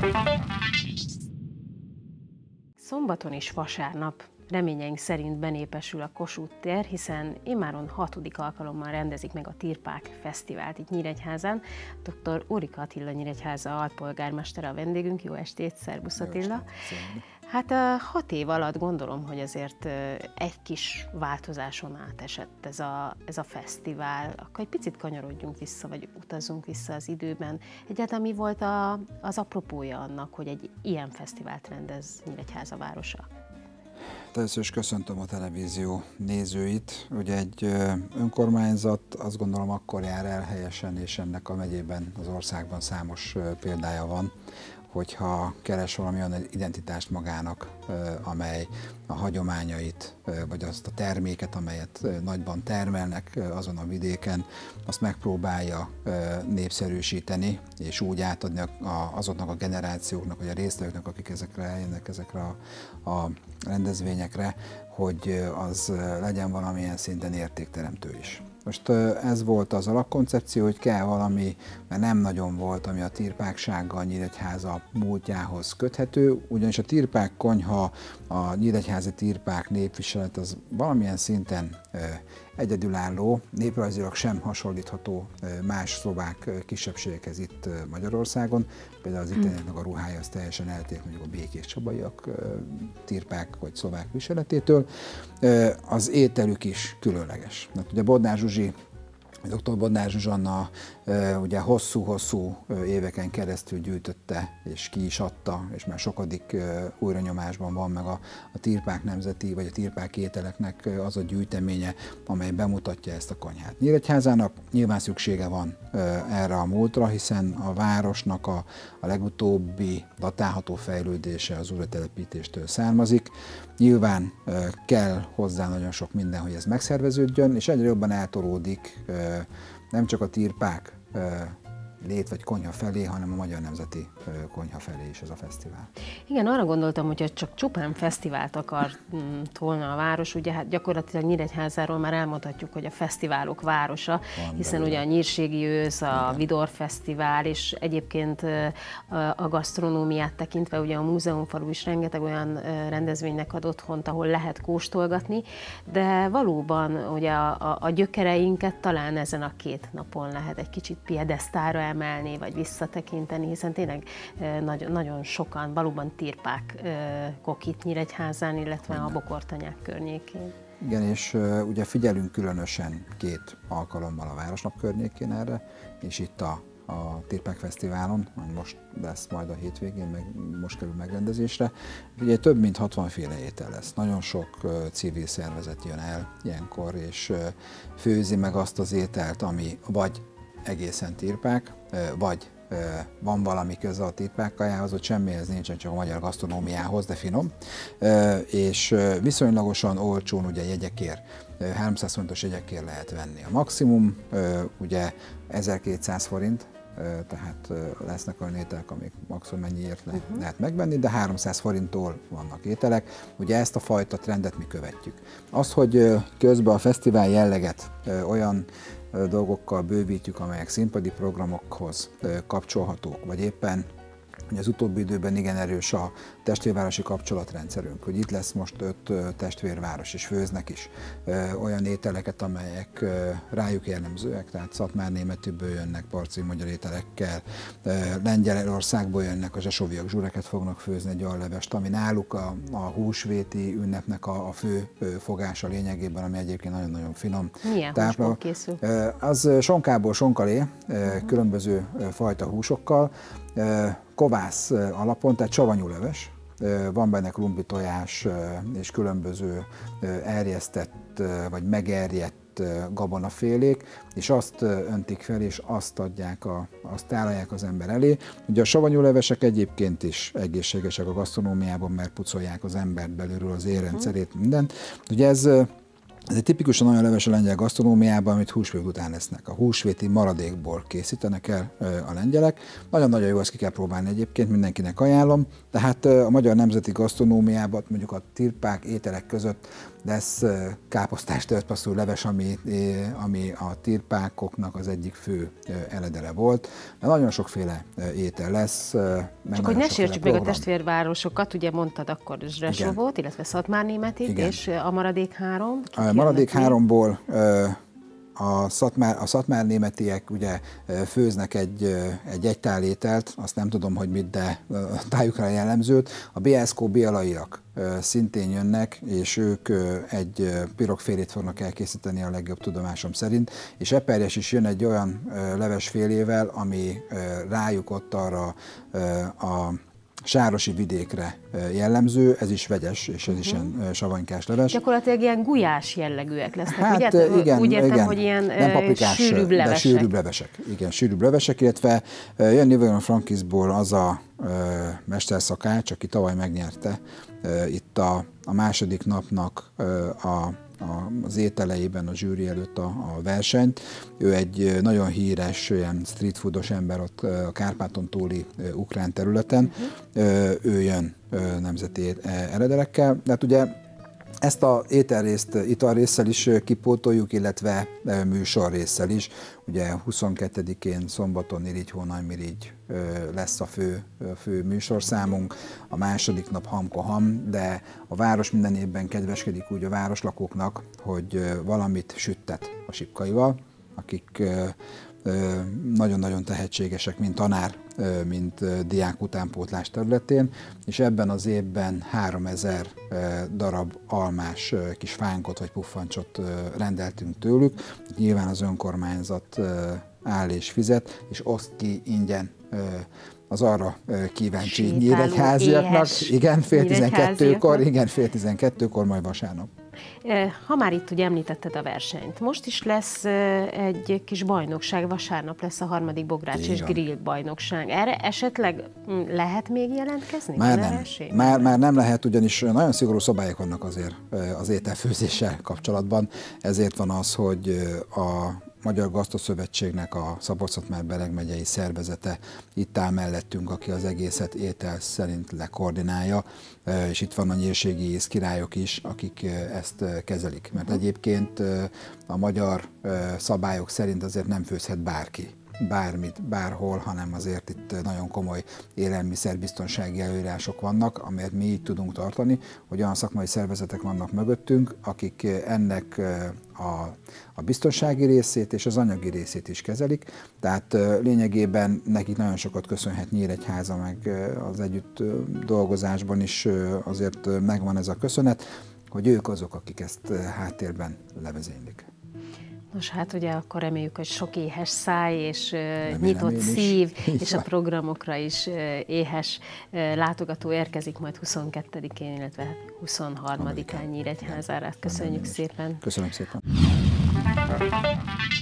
Szombaton és vasárnap reményeink szerint benépesül a Kossuth tér, hiszen immáron 6. alkalommal rendezik meg a Tirpák Fesztivált itt Nyíregyházán. Dr. Órika Attila Nyíregyháza alpolgármestere a vendégünk. Jó estét, szervusz Attila! Hát 6 év alatt gondolom, hogy azért egy kis változáson átesett ez a fesztivál. Akkor egy picit kanyarodjunk vissza, vagy utazzunk vissza az időben. Egyáltalán mi volt az apropója annak, hogy egy ilyen fesztivált rendez Nyíregyháza városa? Először is köszöntöm a televízió nézőit. Ugye egy önkormányzat azt gondolom akkor jár el helyesen, és ennek a megyében, az országban számos példája van, hogyha keres valami olyan identitást magának, amely a hagyományait, vagy azt a terméket, amelyet nagyban termelnek azon a vidéken, azt megpróbálja népszerűsíteni, és úgy átadni azoknak a generációknak, vagy a résztvevőknek, akik ezekre eljönnek, ezekre a rendezvényekre, hogy az legyen valamilyen szinten értékteremtő is. Most ez volt az alapkoncepció, hogy kell valami, mert nem nagyon volt, ami a tirpáksággal Nyíregyháza múltjához köthető, ugyanis a Tirpák konyha, a nyíregyházi tirpák népviselet az valamilyen szinten egyedülálló, néprajzilag sem hasonlítható más szlovák kisebbségekhez itt Magyarországon. Például az ittenieknek a ruhája az teljesen eltér mondjuk a békés csabaiak tirpák vagy szlovák viseletétől. Az ételük is különleges. Hát ugye Bodnár Zsuzsi, dr. Bodnár Zsuzsanna ugye hosszú-hosszú éveken keresztül gyűjtötte és ki is adta, és már sokadik újranyomásban van meg a Tirpák nemzeti, vagy a tirpák ételeknek az a gyűjteménye, amely bemutatja ezt a konyhát. Nyíregyházának nyilván szüksége van erre a múltra, hiszen a városnak a legutóbbi datálható fejlődése az újratelepítéstől származik. Nyilván kell hozzá nagyon sok minden, hogy ez megszerveződjön, és egyre jobban eltolódik nem csak a tirpák lét vagy konyha felé, hanem a Magyar Nemzeti Konyha felé is ez a fesztivál. Igen, arra gondoltam, hogy csak csupán fesztivált akart volna a város, ugye hát gyakorlatilag Nyíregyházáról már elmondhatjuk, hogy a fesztiválok városa, hiszen ugye a Nyírségi ősz, a Vidor Fesztivál, és egyébként a gasztronómiát tekintve ugye a múzeumfalu is rengeteg olyan rendezvénynek ad otthont, ahol lehet kóstolgatni, de valóban ugye a gyökereinket talán ezen a 2 napon lehet egy kicsit piedesztára emelni, vagy visszatekinteni, hiszen tényleg nagyon sokan valóban tirpák itt Nyíregyházán, illetve a Bokortanyák környékén. Igen, és ugye figyelünk különösen 2 alkalommal a Városnap környékén erre, és itt a Tirpák Fesztiválon, most lesz majd a hétvégén, most kerül megrendezésre. Ugye több mint 60 féle étel lesz. Nagyon sok civil szervezet jön el ilyenkor, és főzi meg azt az ételt, ami vagy egészen tirpák, vagy van valami köze a tirpák kajához, hogy semmihez nincsen, csak a magyar gasztronómiához, de finom. És viszonylagosan olcsón ugye jegyekért, 300 forintos jegyekért lehet venni. A maximum ugye 1200 forint, tehát lesznek olyan ételek, amik maximum mennyiért lehet megvenni, de 300 forinttól vannak ételek. Ugye ezt a fajta trendet mi követjük. Az, hogy közben a fesztivál jelleget olyan dolgokkal bővítjük, amelyek színpadi programokhoz kapcsolhatók, vagy éppen hogy az utóbbi időben igen erős a testvérvárosi kapcsolatrendszerünk, hogy itt lesz most 5 testvérváros, és főznek is olyan ételeket, amelyek rájuk jellemzőek, tehát Szatmár-Németiből jönnek parci magyar ételekkel, Lengyelországból jönnek, a zsesóviak zsureket fognak főzni, egy alevest, ami náluk a húsvéti ünnepnek a fő fogása lényegében, ami egyébként nagyon-nagyon finom. Milyen húsból készül? Az sonkából sonkalé, különböző fajta húsokkal, kovász alapon, tehát savanyúleves, van benne krumpli tojás és különböző erjesztett vagy megerjedt gabonafélék, és azt öntik fel, és azt tálalják az ember elé. Ugye a savanyúlevesek egyébként is egészségesek a gasztronómiában, mert pucolják az embert belülről, az érrendszerét, mindent. Ugye ez Ez egy tipikusan olyan leves a lengyel gasztronómiában, amit húsvét után esznek. A húsvéti maradékból készítenek el a lengyelek. Nagyon-nagyon jó, ezt ki kell próbálni egyébként, mindenkinek ajánlom. Tehát a magyar nemzeti gasztronómiában mondjuk a tirpák ételek között lesz káposztás törpasszú leves, ami a tirpákoknak az egyik fő eledele volt. De nagyon sokféle étel lesz. Csak hogy ne sértsük meg a testvérvárosokat, ugye mondtad akkor Zsesovot, illetve Szatmárnémetit, és a maradék három. A maradék háromból a szatmárnémetiek ugye főznek egy egytál ételt, azt nem tudom, hogy mit, de tájukra jellemzőt. A BSK bialaiak szintén jönnek, és ők egy pirogfélét fognak elkészíteni a legjobb tudomásom szerint, és Eperjes is jön egy olyan levesfélével, ami rájuk ott arra a sárosi vidékre jellemző, ez is vegyes, és ez is ilyen savanykás leves. Gyakorlatilag ilyen gulyás jellegűek lesznek, hát, ugye? Igen, úgy értem, igen, hogy ilyen nem paprikás, sűrűbb levesek. De sűrűbb levesek. Igen, sűrűbb levesek, illetve jön Nivelon Frankisból az a mesterszakács, aki tavaly megnyerte itt a második napnak az ételeiben a zsűri előtt a versenyt. Ő egy nagyon híres ilyen street foodos ember ott a Kárpáton túli ukrán területen. Ő jön nemzeti eredekkel. De hát ugye ezt az ételrészt italrésszel is kipótoljuk, illetve műsorrésszel is. Ugye 22-én szombaton Irigy-Hónajmirigy lesz a fő műsorszámunk, a második nap Hamko-Ham, de a város minden évben kedveskedik úgy a városlakóknak, hogy valamit süttet a sipkaival, akik nagyon-nagyon tehetségesek, mint tanár, mint diák utánpótlás területén, és ebben az évben 3000 darab almás kis fánkot vagy puffancsot rendeltünk tőlük. Nyilván az önkormányzat áll és fizet, és oszt ki ingyen az arra kíváncsi nyíregyháziaknak. Igen, fél 12-kor, majd vasárnap. Ha már itt ugye említetted a versenyt, most is lesz egy kis bajnokság, vasárnap lesz a harmadik bogrács és grill bajnokság. Erre esetleg lehet még jelentkezni? Már nem. Már nem lehet, ugyanis nagyon szigorú szabályok vannak azért az ételfőzéssel kapcsolatban. Ezért van az, hogy a Magyar Gasztroszövetségnek a Szabolcs-Szatmár-Bereg megyei szervezete itt áll mellettünk, aki az egészet étel szerint lekoordinálja, és itt van a nyírségi ízkirályok is, akik ezt kezelik. Mert egyébként a magyar szabályok szerint azért nem főzhet bárki bármit, bárhol, hanem azért itt nagyon komoly élelmiszerbiztonsági előírások vannak, amelyet mi így tudunk tartani, hogy olyan szakmai szervezetek vannak mögöttünk, akik ennek a biztonsági részét és az anyagi részét is kezelik. Tehát lényegében nekik nagyon sokat köszönhet Nyíregyháza, meg az együtt dolgozásban is azért megvan ez a köszönet, hogy ők azok, akik ezt háttérben levezénylik. Nos, hát ugye akkor reméljük, hogy sok éhes száj és nyitott szív, és a programokra is éhes látogató érkezik majd 22-én, illetve 23-án Nyíregyházára. Köszönjük szépen! Köszönöm szépen!